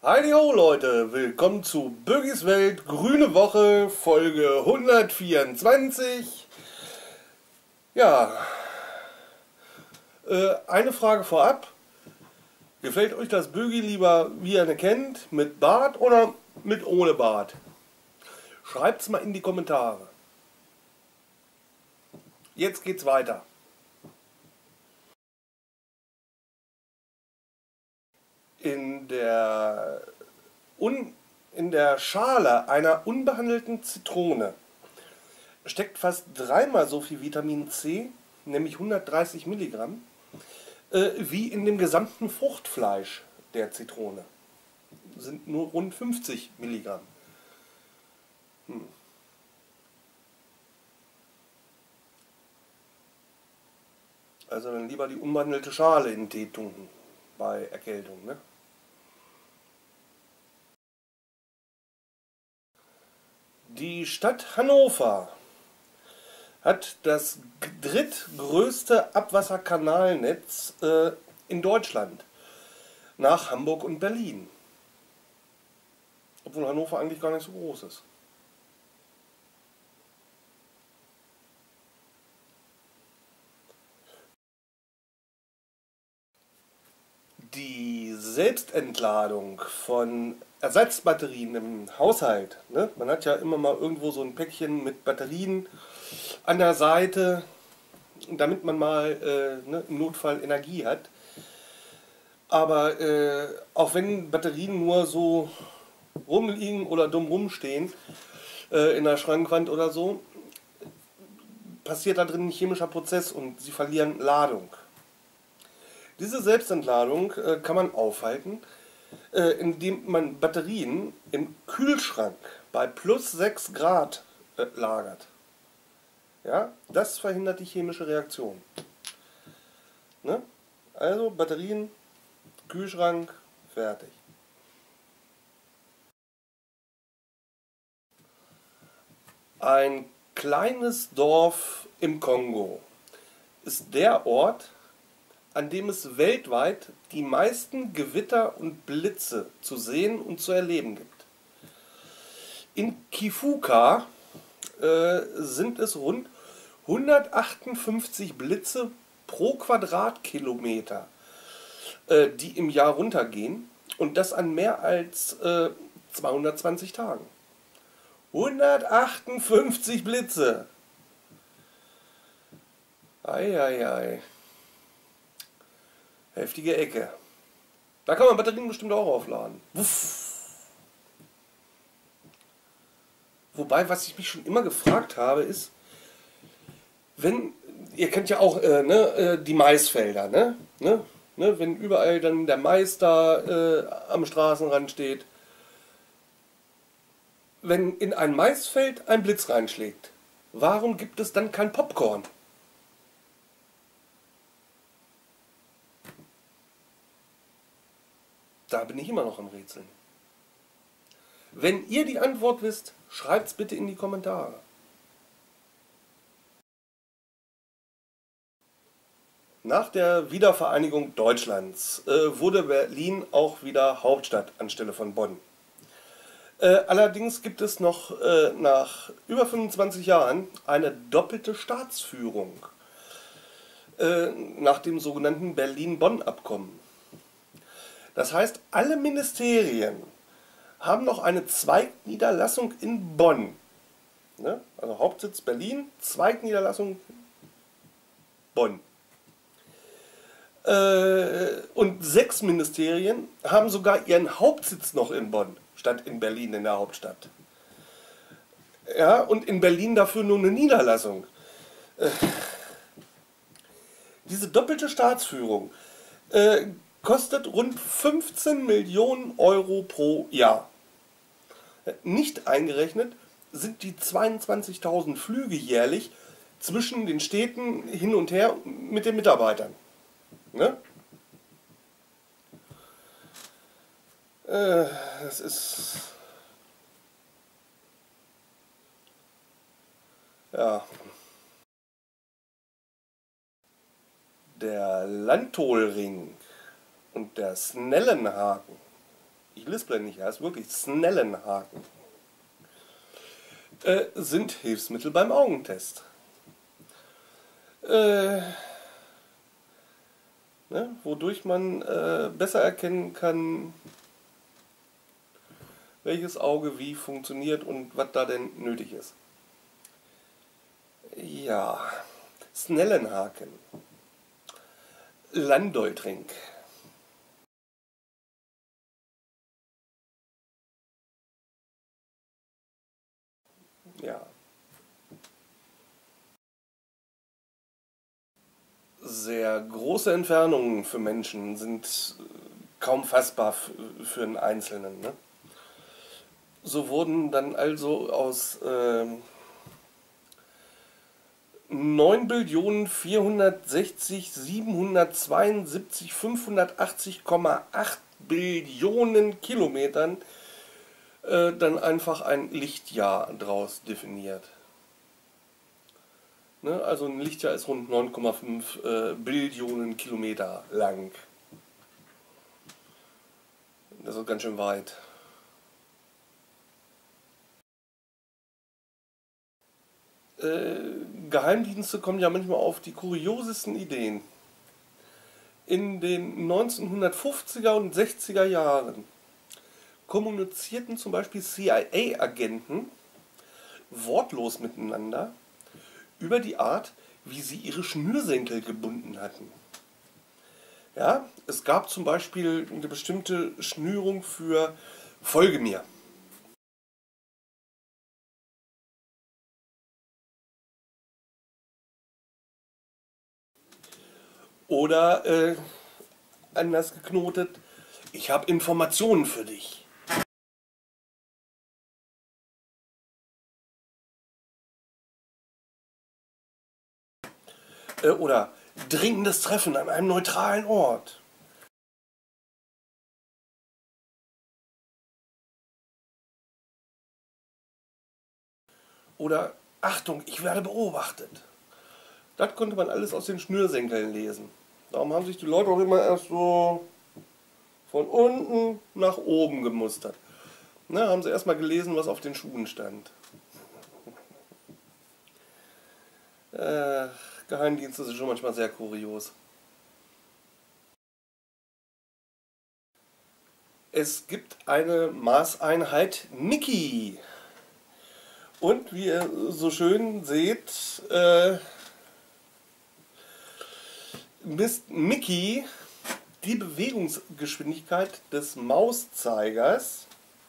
Heidi ho Leute, willkommen zu Bögis Welt, Grüne Woche, Folge 124. Ja, eine Frage vorab. Gefällt euch das Bögi lieber, wie ihr ihn kennt, mit Bart oder mit ohne Bart? Schreibt's mal in die Kommentare. Jetzt geht's weiter. In der Schale einer unbehandelten Zitrone steckt fast dreimal so viel Vitamin C, nämlich 130 Milligramm, wie in dem gesamten Fruchtfleisch der Zitrone. Sind nur rund 50 Milligramm. Also dann lieber die unbehandelte Schale in den Tee tunken bei Erkältung, ne? Die Stadt Hannover hat das drittgrößte Abwasserkanalnetz in Deutschland, nach Hamburg und Berlin. Obwohl Hannover eigentlich gar nicht so groß ist. Die Selbstentladung von Ersatzbatterien im Haushalt, ne? Man hat ja immer mal irgendwo so ein Päckchen mit Batterien an der Seite, damit man mal ne, im Notfall Energie hat. Aber auch wenn Batterien nur so rumliegen oder dumm rumstehen, in der Schrankwand oder so, passiert da drin ein chemischer Prozess und sie verlieren Ladung. Diese Selbstentladung kann man aufhalten, indem man Batterien im Kühlschrank bei plus 6 Grad lagert. Ja, das verhindert die chemische Reaktion. Ne? Also Batterien, Kühlschrank, fertig. Ein kleines Dorf im Kongo ist der Ort, an dem es weltweit die meisten Gewitter und Blitze zu sehen und zu erleben gibt. In Kifuka sind es rund 158 Blitze pro Quadratkilometer, die im Jahr runtergehen, und das an mehr als 220 Tagen. 158 Blitze! Eieiei. Heftige Ecke. Da kann man Batterien bestimmt auch aufladen. Wuff. Wobei, was ich mich schon immer gefragt habe, ist, wenn, ihr kennt ja auch die Maisfelder, ne? Wenn überall dann der Mais da am Straßenrand steht. Wenn in ein Maisfeld ein Blitz reinschlägt, warum gibt es dann kein Popcorn? Da bin ich immer noch am Rätseln. Wenn ihr die Antwort wisst, schreibt's bitte in die Kommentare. Nach der Wiedervereinigung Deutschlands wurde Berlin auch wieder Hauptstadt anstelle von Bonn. Allerdings gibt es noch nach über 25 Jahren eine doppelte Staatsführung nach dem sogenannten Berlin-Bonn-Abkommen. Das heißt, alle Ministerien haben noch eine Zweigniederlassung in Bonn. Ne? Also Hauptsitz Berlin, Zweigniederlassung Bonn. Und 6 Ministerien haben sogar ihren Hauptsitz noch in Bonn, statt in Berlin, in der Hauptstadt. Ja, und in Berlin dafür nur eine Niederlassung. Diese doppelte Staatsführung kostet rund 15 Millionen Euro pro Jahr. Nicht eingerechnet sind die 22.000 Flüge jährlich zwischen den Städten hin und her mit den Mitarbeitern. Ne? Das ist... Ja. Der Landtollring und der Snellenhaken ich lispel nicht, er ist wirklich Snellenhaken, sind Hilfsmittel beim Augentest. Ne, wodurch man besser erkennen kann, welches Auge wie funktioniert und was da denn nötig ist. Ja, Snellenhaken, Landolltrink. Ja. Sehr große Entfernungen für Menschen sind kaum fassbar für einen Einzelnen. Ne? So wurden dann also aus 9.460.772.580,8 Billionen Kilometern dann einfach ein Lichtjahr draus definiert. Ne? Also ein Lichtjahr ist rund 9,5 Billionen Kilometer lang. Das ist ganz schön weit. Geheimdienste kommen ja manchmal auf die kuriosesten Ideen. In den 1950er und 60er Jahren kommunizierten zum Beispiel CIA-Agenten wortlos miteinander über die Art, wie sie ihre Schnürsenkel gebunden hatten. Ja, es gab zum Beispiel eine bestimmte Schnürung für Folge mir. Oder anders geknotet, ich habe Informationen für dich. Oder dringendes Treffen an einem neutralen Ort. Oder Achtung, ich werde beobachtet. Das konnte man alles aus den Schnürsenkeln lesen. Darum haben sich die Leute auch immer erst so von unten nach oben gemustert. Na, haben sie erstmal gelesen, was auf den Schuhen stand. Geheimdienste sind schon manchmal sehr kurios. Es gibt eine Maßeinheit Niki. Und wie ihr so schön seht, misst Mickey die Bewegungsgeschwindigkeit des Mauszeigers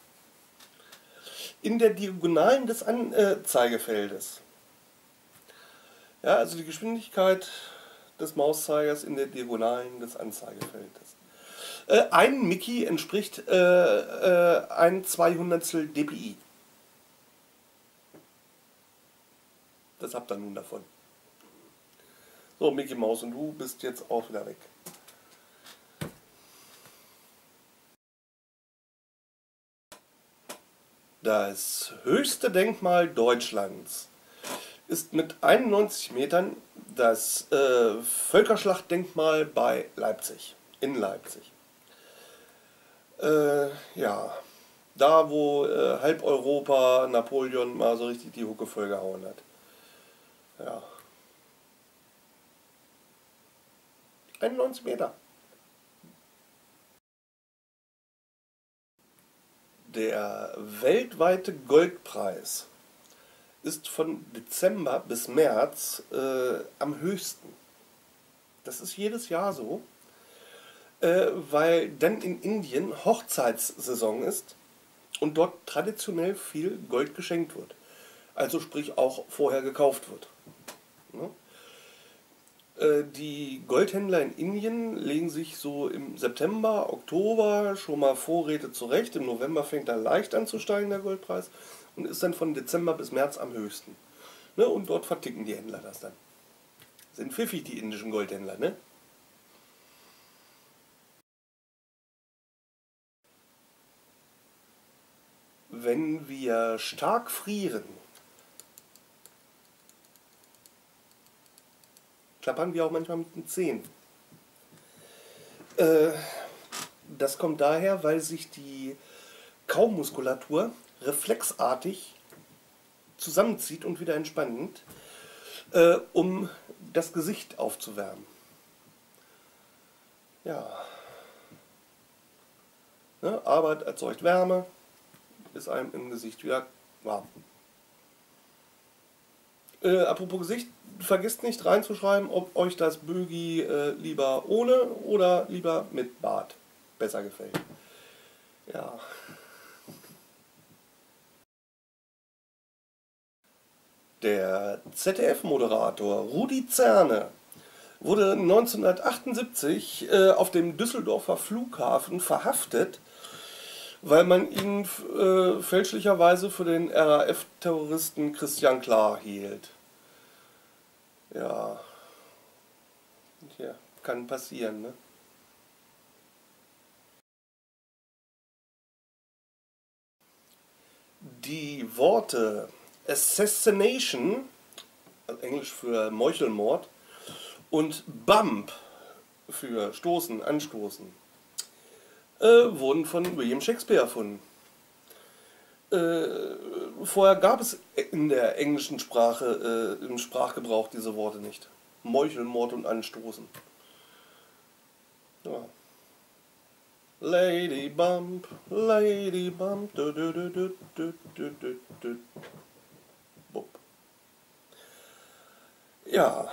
in der Diagonalen des Anzeigefeldes. Ja, also die Geschwindigkeit des Mauszeigers in der Diagonalen des Anzeigefeldes. Ein Mickey entspricht ein 200 dpi. Das habt ihr nun davon. So, Mickey Maus, und du bist jetzt auch wieder weg. Das höchste Denkmal Deutschlands ist mit 91 Metern das Völkerschlachtdenkmal bei Leipzig, in Leipzig. Ja, da wo halb Europa Napoleon mal so richtig die Hucke vollgehauen hat. Ja. 91 Meter. Der weltweite Goldpreis ist von Dezember bis März am höchsten. Das ist jedes Jahr so, weil dann in Indien Hochzeitssaison ist und dort traditionell viel Gold geschenkt wird. Also sprich auch vorher gekauft wird. Ne? Die Goldhändler in Indien legen sich so im September, Oktober schon mal Vorräte zurecht. Im November fängt er leicht an zu steigen, der Goldpreis, und ist dann von Dezember bis März am höchsten. Ne? Und dort verticken die Händler das dann. Sind pfiffig, die indischen Goldhändler, ne? Wenn wir stark frieren, klappern wir auch manchmal mit den Zehen. Das kommt daher, weil sich die Kaumuskulatur reflexartig zusammenzieht und wieder entspannt, um das Gesicht aufzuwärmen. Ja. Ne? Arbeit erzeugt Wärme, ist einem im Gesicht wieder warm. Apropos Gesicht, vergesst nicht reinzuschreiben, ob euch das Bögi lieber ohne oder lieber mit Bart besser gefällt. Ja. Der ZDF-Moderator Rudi Zerne wurde 1978 auf dem Düsseldorfer Flughafen verhaftet, weil man ihn fälschlicherweise für den RAF-Terroristen Christian Klar hielt. Ja, ja, kann passieren, ne? Die Worte Assassination, also Englisch für Meuchelmord, und Bump für Stoßen, Anstoßen, wurden von William Shakespeare erfunden. Vorher gab es in der englischen Sprache, im Sprachgebrauch diese Worte nicht. Meuchelmord und Anstoßen. Ja. Lady Bump, du, du, du, du, du, du, du, du. Bup. Ja.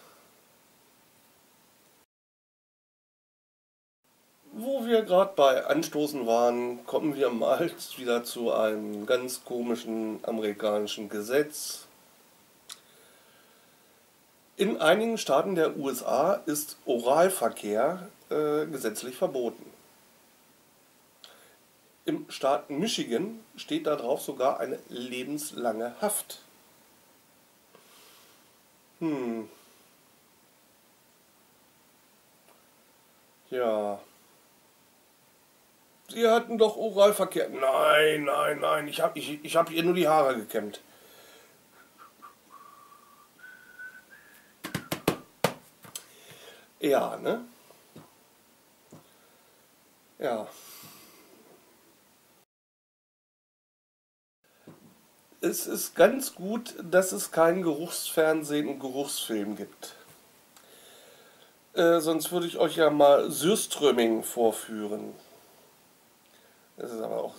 Wo wir gerade bei Anstoßen waren, kommen wir mal wieder zu einem ganz komischen amerikanischen Gesetz. In einigen Staaten der USA ist Oralverkehr gesetzlich verboten. Im Staat Michigan steht darauf sogar eine lebenslange Haft. Ja. Sie hatten doch Oralverkehr. Nein, nein, nein, ich hab ihr nur die Haare gekämmt. Ja, ne? Ja. Es ist ganz gut, dass es kein Geruchsfernsehen und Geruchsfilm gibt. Sonst würde ich euch ja mal Sürströmming vorführen. Das ist aber auch.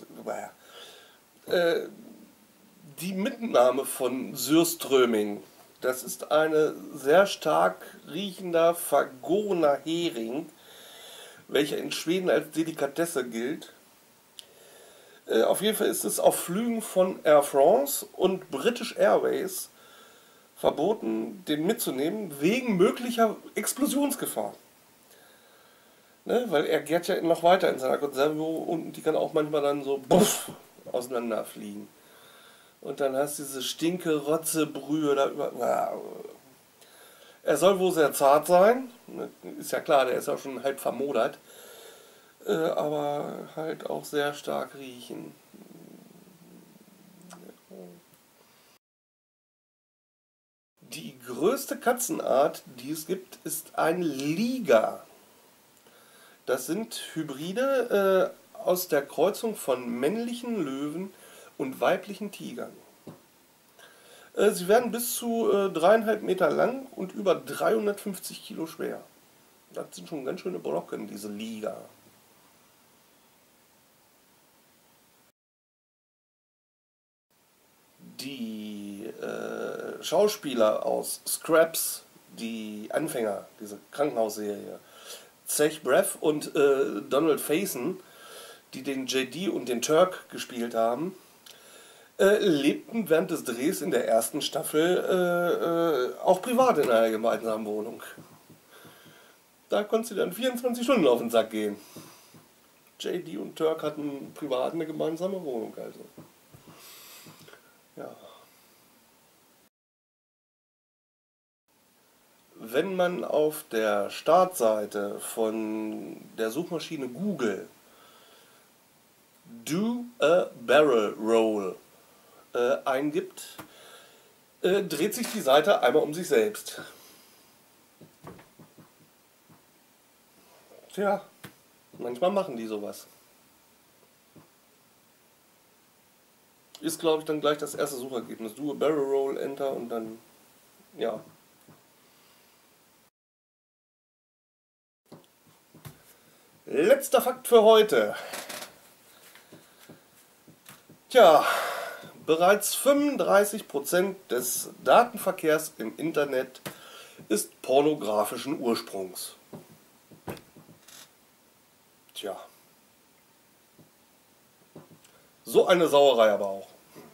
Die Mitnahme von Sürströmming, das ist ein sehr stark riechender, vergorener Hering, welcher in Schweden als Delikatesse gilt. Auf jeden Fall ist es auf Flügen von Air France und British Airways verboten, den mitzunehmen, wegen möglicher Explosionsgefahr. Ne? Weil er gärt ja noch weiter in seiner Konserve und die kann auch manchmal dann so buff, auseinanderfliegen. Und dann hast du diese stinke Rotzebrühe da über. Er soll wohl sehr zart sein, ist ja klar, der ist auch schon halb vermodert, aber halt auch sehr stark riechen. Die größte Katzenart, die es gibt, ist ein Liger. Das sind Hybride aus der Kreuzung von männlichen Löwen und weiblichen Tigern. Sie werden bis zu 3,5 Meter lang und über 350 Kilo schwer. Das sind schon ganz schöne Brocken, diese Liger. Die Schauspieler aus Scraps, die Anfänger, diese Krankenhausserie, Zach Braff und Donald Faison, die den JD und den Turk gespielt haben, lebten während des Drehs in der ersten Staffel auch privat in einer gemeinsamen Wohnung. Da konntest du dann 24 Stunden auf den Sack gehen. JD und Turk hatten privat eine gemeinsame Wohnung, also. Ja. Wenn man auf der Startseite von der Suchmaschine Google Do a Barrel Roll eingibt, dreht sich die Seite einmal um sich selbst. Tja, Manchmal machen die sowas. Ist, glaube ich, dann gleich das erste Suchergebnis. Du Barrel Roll, Enter und dann, ja. Letzter Fakt für heute. Tja, bereits 35% des Datenverkehrs im Internet ist pornografischen Ursprungs. Tja. So eine Sauerei aber auch.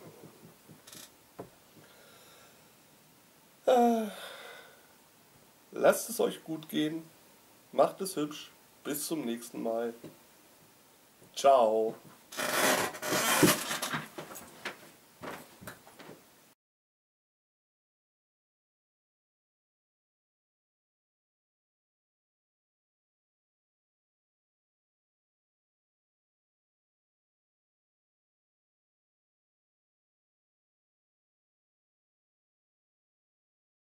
Lasst es euch gut gehen. Macht es hübsch. Bis zum nächsten Mal. Ciao.